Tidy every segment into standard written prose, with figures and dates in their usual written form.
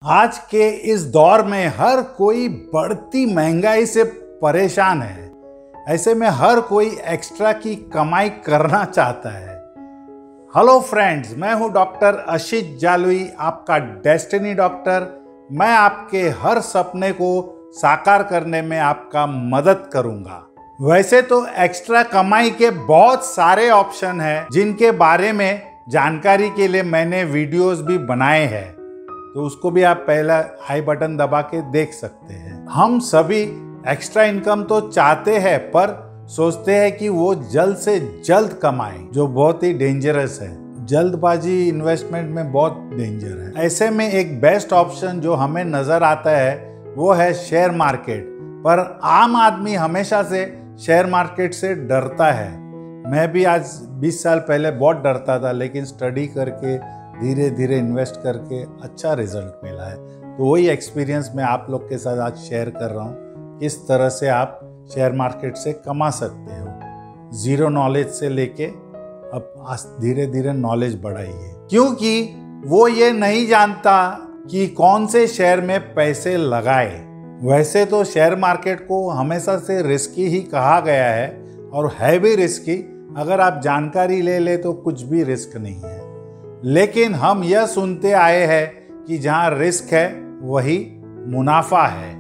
आज के इस दौर में हर कोई बढ़ती महंगाई से परेशान है। ऐसे में हर कोई एक्स्ट्रा की कमाई करना चाहता है। हेलो फ्रेंड्स, मैं हूं डॉक्टर आशीष जालवी, आपका डेस्टिनी डॉक्टर। मैं आपके हर सपने को साकार करने में आपका मदद करूंगा। वैसे तो एक्स्ट्रा कमाई के बहुत सारे ऑप्शन हैं जिनके बारे में जानकारी के लिए मैंने वीडियोस भी बनाए हैं, तो उसको भी आप पहला आई बटन दबा के देख सकते हैं। हम सभी एक्स्ट्रा इनकम तो चाहते हैं, पर सोचते हैं कि वो जल्द से जल्द कमाएं, जो बहुत ही डेंजरस है। जल्दबाजी इन्वेस्टमेंट में बहुत डेंजर है। ऐसे में एक बेस्ट ऑप्शन जो हमें नजर आता है वो है शेयर मार्केट। पर आम आदमी हमेशा से शेयर मार्केट से डरता है। मैं भी आज 20 साल पहले बहुत डरता था, लेकिन स्टडी करके धीरे धीरे इन्वेस्ट करके अच्छा रिजल्ट मिला है। तो वही एक्सपीरियंस मैं आप लोग के साथ आज शेयर कर रहा हूँ, किस तरह से आप शेयर मार्केट से कमा सकते हो। जीरो नॉलेज से लेके अब धीरे धीरे नॉलेज बढ़ाइए, क्योंकि वो ये नहीं जानता कि कौन से शेयर में पैसे लगाए। वैसे तो शेयर मार्केट को हमेशा से रिस्की ही कहा गया है, और है भी रिस्की। अगर आप जानकारी ले तो कुछ भी रिस्क नहीं है। लेकिन हम यह सुनते आए हैं कि जहां रिस्क है वही मुनाफा है।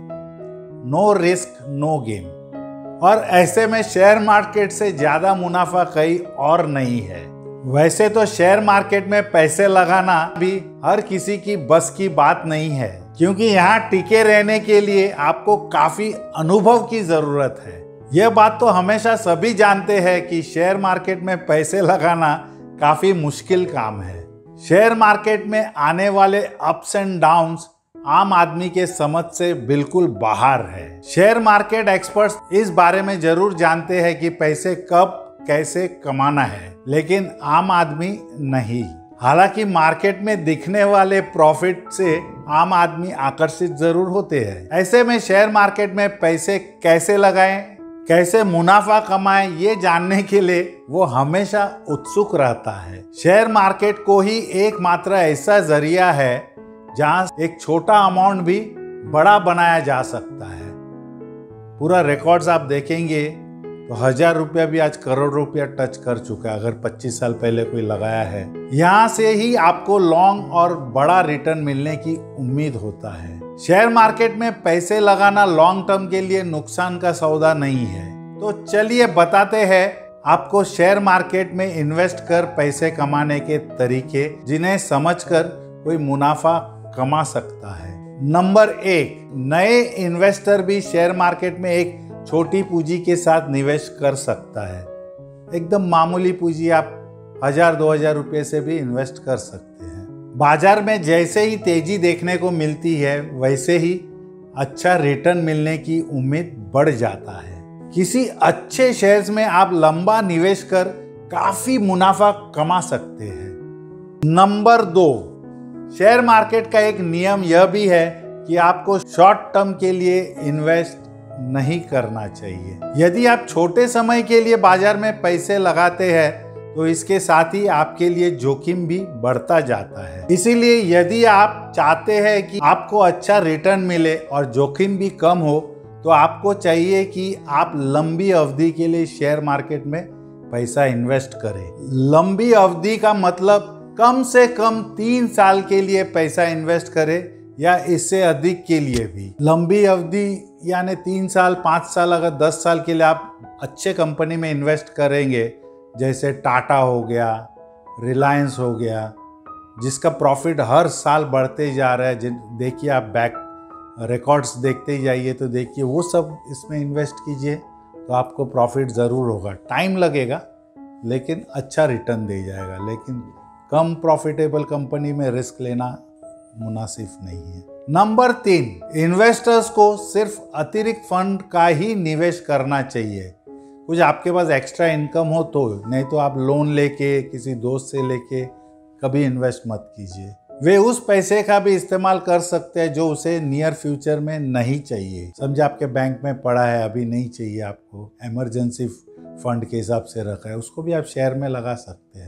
No risk no game. और ऐसे में शेयर मार्केट से ज्यादा मुनाफा कहीं और नहीं है। वैसे तो शेयर मार्केट में पैसे लगाना भी हर किसी की बस की बात नहीं है, क्योंकि यहाँ टिके रहने के लिए आपको काफी अनुभव की जरूरत है। यह बात तो हमेशा सभी जानते हैं कि शेयर मार्केट में पैसे लगाना काफी मुश्किल काम है। शेयर मार्केट में आने वाले अप्स एंड डाउन्स आम आदमी के समझ से बिल्कुल बाहर है। शेयर मार्केट एक्सपर्ट्स इस बारे में जरूर जानते हैं कि पैसे कब कैसे कमाना है, लेकिन आम आदमी नहीं। हालांकि मार्केट में दिखने वाले प्रॉफिट से आम आदमी आकर्षित जरूर होते हैं। ऐसे में शेयर मार्केट में पैसे कैसे लगाएं, कैसे मुनाफा कमाएं, ये जानने के लिए वो हमेशा उत्सुक रहता है। शेयर मार्केट को ही एकमात्र ऐसा जरिया है जहां एक छोटा अमाउंट भी बड़ा बनाया जा सकता है। पूरा रिकॉर्ड्स आप देखेंगे तो 1000 रुपया भी आज करोड़ रुपया टच कर चुका है, अगर 25 साल पहले कोई लगाया है। यहाँ से ही आपको लॉन्ग और बड़ा रिटर्न मिलने की उम्मीद होता है। शेयर मार्केट में पैसे लगाना लॉन्ग टर्म के लिए नुकसान का सौदा नहीं है। तो चलिए बताते हैं आपको शेयर मार्केट में इन्वेस्ट कर पैसे कमाने के तरीके, जिन्हें समझकर कोई मुनाफा कमा सकता है। नंबर 1, नए इन्वेस्टर भी शेयर मार्केट में एक छोटी पूंजी के साथ निवेश कर सकता है। एकदम मामूली पूंजी, आप 1000-2000 रुपये से भी इन्वेस्ट कर सकते हैं। बाजार में जैसे ही तेजी देखने को मिलती है, वैसे ही अच्छा रिटर्न मिलने की उम्मीद बढ़ जाता है। किसी अच्छे शेयर्स में आप लंबा निवेश कर काफी मुनाफा कमा सकते हैं। नंबर 2, शेयर मार्केट का एक नियम यह भी है कि आपको शॉर्ट टर्म के लिए इन्वेस्ट नहीं करना चाहिए। यदि आप छोटे समय के लिए बाजार में पैसे लगाते हैं तो इसके साथ ही आपके लिए जोखिम भी बढ़ता जाता है। इसीलिए यदि आप चाहते हैं कि आपको अच्छा रिटर्न मिले और जोखिम भी कम हो, तो आपको चाहिए कि आप लंबी अवधि के लिए शेयर मार्केट में पैसा इन्वेस्ट करें। लंबी अवधि का मतलब कम से कम 3 साल के लिए पैसा इन्वेस्ट करें, या इससे अधिक के लिए भी। लंबी अवधि यानी 3 साल 5 साल, अगर 10 साल के लिए आप अच्छे कंपनी में इन्वेस्ट करेंगे, जैसे टाटा हो गया, रिलायंस हो गया, जिसका प्रॉफिट हर साल बढ़ते जा रहा है। देखिए, आप बैक रिकॉर्ड्स देखते ही जाइए तो देखिए, वो सब इसमें इन्वेस्ट कीजिए तो आपको प्रॉफिट ज़रूर होगा। टाइम लगेगा लेकिन अच्छा रिटर्न दे जाएगा। लेकिन कम प्रॉफिटेबल कंपनी में रिस्क लेना मुनासिब नहीं है। नंबर 3, इन्वेस्टर्स को सिर्फ अतिरिक्त फंड का ही निवेश करना चाहिए। कुछ आपके पास एक्स्ट्रा इनकम हो तो, नहीं तो आप लोन लेके, किसी दोस्त से लेके कभी इन्वेस्ट मत कीजिए। वे उस पैसे का भी इस्तेमाल कर सकते हैं जो उसे नियर फ्यूचर में नहीं चाहिए। समझे आपके बैंक में पड़ा है, अभी नहीं चाहिए आपको, इमरजेंसी फंड के हिसाब से रखा है, उसको भी आप शेयर में लगा सकते हैं।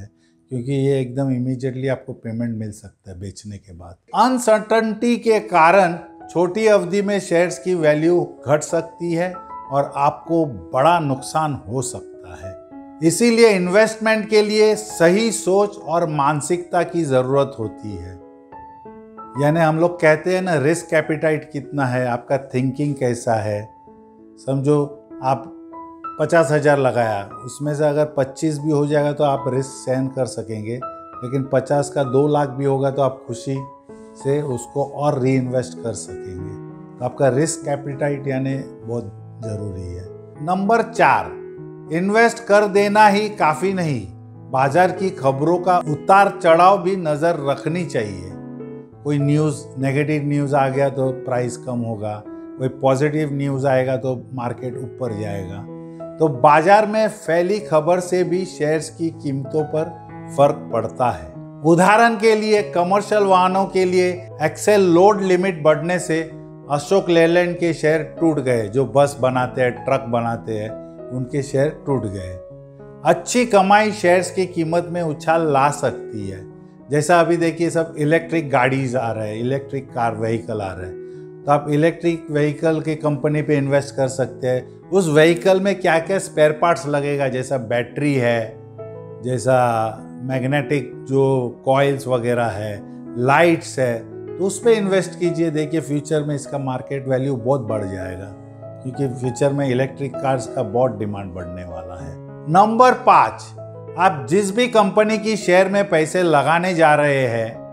क्योंकि ये एकदम इमीडिएटली आपको पेमेंट मिल सकता है बेचने के बाद। अनसर्टनिटी के कारण छोटी अवधि में शेयर्स की वैल्यू घट सकती है और आपको बड़ा नुकसान हो सकता है। इसीलिए इन्वेस्टमेंट के लिए सही सोच और मानसिकता की जरूरत होती है। यानी हम लोग कहते हैं ना, रिस्क एपिटाइट कितना है, आपका थिंकिंग कैसा है। समझो आप 50,000 लगाया, उसमें से अगर 25 भी हो जाएगा तो आप रिस्क सहन कर सकेंगे, लेकिन 50 का 2 लाख भी होगा तो आप खुशी से उसको और री इन्वेस्ट कर सकेंगे। तो आपका रिस्क एपिटाइट यानी बहुत ज़रूरी है। नंबर 4, इन्वेस्ट कर देना ही काफ़ी नहीं, बाजार की खबरों का उतार चढ़ाव भी नज़र रखनी चाहिए। कोई न्यूज़, नेगेटिव न्यूज़ आ गया तो प्राइस कम होगा, कोई पॉजिटिव न्यूज़ आएगा तो मार्केट ऊपर जाएगा। तो बाजार में फैली खबर से भी शेयर्स की कीमतों पर फर्क पड़ता है। उदाहरण के लिए कमर्शियल वाहनों के लिए एक्सेल लोड लिमिट बढ़ने से अशोक लेलैंड के शेयर टूट गए। जो बस बनाते हैं, ट्रक बनाते हैं, उनके शेयर टूट गए। अच्छी कमाई शेयर्स की कीमत में उछाल ला सकती है। जैसा अभी देखिए सब इलेक्ट्रिक गाड़ीज आ रहे हैं, इलेक्ट्रिक कार व्हीकल आ रहे हैं, तो आप इलेक्ट्रिक व्हीकल की कंपनी पे इन्वेस्ट कर सकते हैं। उस व्हीकल में क्या क्या स्पेयर पार्ट्स लगेगा, जैसा बैटरी है, जैसा मैग्नेटिक जो कॉइल्स वगैरह है, लाइट्स है, तो उस पर इन्वेस्ट कीजिए। देखिए फ्यूचर में इसका मार्केट वैल्यू बहुत बढ़ जाएगा, क्योंकि फ्यूचर में इलेक्ट्रिक कार्स का बहुत डिमांड बढ़ने वाला है। नंबर 5, आप जिस भी कंपनी की शेयर में पैसे लगाने जा रहे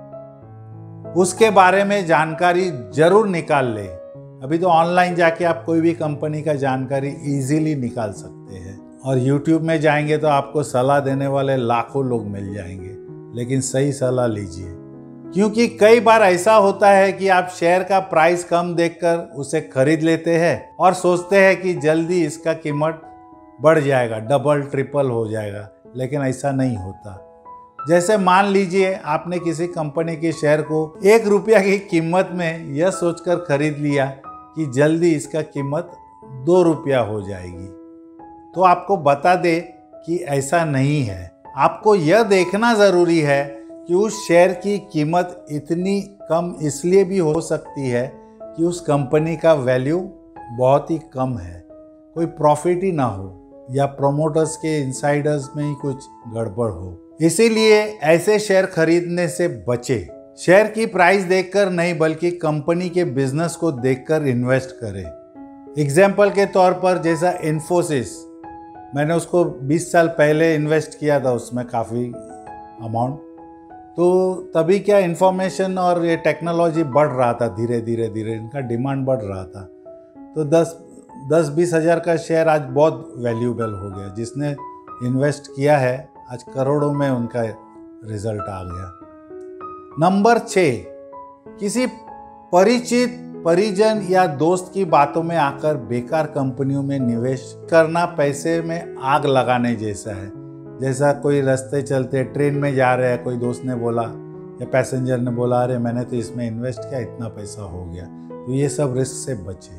हैं उसके बारे में जानकारी जरूर निकाल लें। अभी तो ऑनलाइन जाके आप कोई भी कंपनी का जानकारी इजीली निकाल सकते हैं, और YouTube में जाएंगे तो आपको सलाह देने वाले लाखों लोग मिल जाएंगे, लेकिन सही सलाह लीजिए। क्योंकि कई बार ऐसा होता है कि आप शेयर का प्राइस कम देखकर उसे खरीद लेते हैं और सोचते हैं कि जल्दी इसका कीमत बढ़ जाएगा, डबल ट्रिपल हो जाएगा, लेकिन ऐसा नहीं होता। जैसे मान लीजिए आपने किसी कंपनी के शेयर को 1 रुपया की कीमत में यह सोचकर खरीद लिया कि जल्दी इसका कीमत 2 रुपया हो जाएगी, तो आपको बता दे कि ऐसा नहीं है। आपको यह देखना ज़रूरी है कि उस शेयर की कीमत इतनी कम इसलिए भी हो सकती है कि उस कंपनी का वैल्यू बहुत ही कम है, कोई प्रॉफिट ही ना हो, या प्रोमोटर्स के इनसाइडर्स में ही कुछ गड़बड़ हो। इसीलिए ऐसे शेयर खरीदने से बचे। शेयर की प्राइस देखकर नहीं, बल्कि कंपनी के बिजनेस को देखकर इन्वेस्ट करें। एग्जाम्पल के तौर पर जैसा इन्फोसिस, मैंने उसको 20 साल पहले इन्वेस्ट किया था, उसमें काफ़ी अमाउंट। तो तभी क्या इंफॉर्मेशन और ये टेक्नोलॉजी बढ़ रहा था, धीरे धीरे धीरे इनका डिमांड बढ़ रहा था। तो 10-20 हज़ार का शेयर आज बहुत वैल्यूएबल हो गया। जिसने इन्वेस्ट किया है आज करोड़ों में उनका रिजल्ट आ गया। नंबर 6, किसी परिचित, परिजन या दोस्त की बातों में आकर बेकार कंपनियों में निवेश करना पैसे में आग लगाने जैसा है। जैसा कोई रास्ते चलते ट्रेन में जा रहे हैं, कोई दोस्त ने बोला या पैसेंजर ने बोला, अरे मैंने तो इसमें इन्वेस्ट किया, इतना पैसा हो गया। तो ये सब रिस्क से बचे।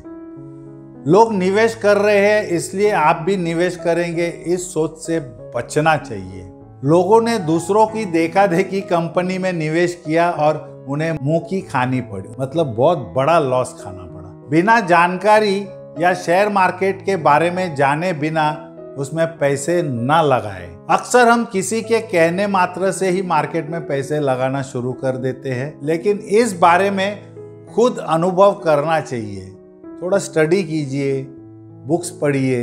लोग निवेश कर रहे हैं इसलिए आप भी निवेश करेंगे, इस सोच से बचना चाहिए। लोगों ने दूसरों की देखा देखी कंपनी में निवेश किया और उन्हें मुंह की खानी पड़ी, मतलब बहुत बड़ा लॉस खाना पड़ा। बिना जानकारी या शेयर मार्केट के बारे में जाने बिना उसमें पैसे ना लगाएं। अक्सर हम किसी के कहने मात्र से ही मार्केट में पैसे लगाना शुरू कर देते हैं, लेकिन इस बारे में खुद अनुभव करना चाहिए। थोड़ा स्टडी कीजिए, बुक्स पढ़िए,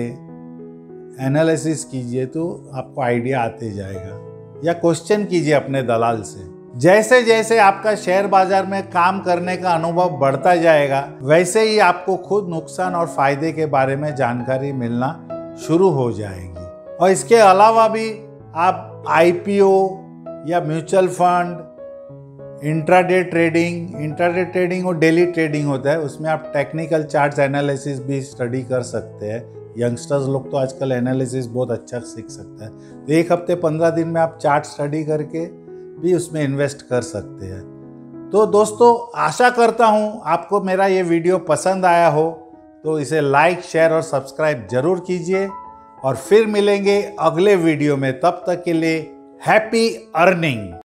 एनालिसिस कीजिए, तो आपको आइडिया आते जाएगा, या क्वेश्चन कीजिए अपने दलाल से। जैसे जैसे आपका शेयर बाजार में काम करने का अनुभव बढ़ता जाएगा, वैसे ही आपको खुद नुकसान और फायदे के बारे में जानकारी मिलना शुरू हो जाएगी। और इसके अलावा भी आप IPO या म्यूचुअल फंड, इंट्राडे ट्रेडिंग और डेली ट्रेडिंग होता है, उसमें आप टेक्निकल चार्ट्स एनालिसिस भी स्टडी कर सकते हैं। यंगस्टर्स लोग तो आजकल एनालिसिस बहुत अच्छा सीख सकते हैं, तो 1 हफ्ते 15 दिन में आप चार्ट स्टडी करके भी उसमें इन्वेस्ट कर सकते हैं। तो दोस्तों, आशा करता हूँ आपको मेरा ये वीडियो पसंद आया हो, तो इसे लाइक, शेयर और सब्सक्राइब जरूर कीजिए, और फिर मिलेंगे अगले वीडियो में। तब तक के लिए हैप्पी अर्निंग।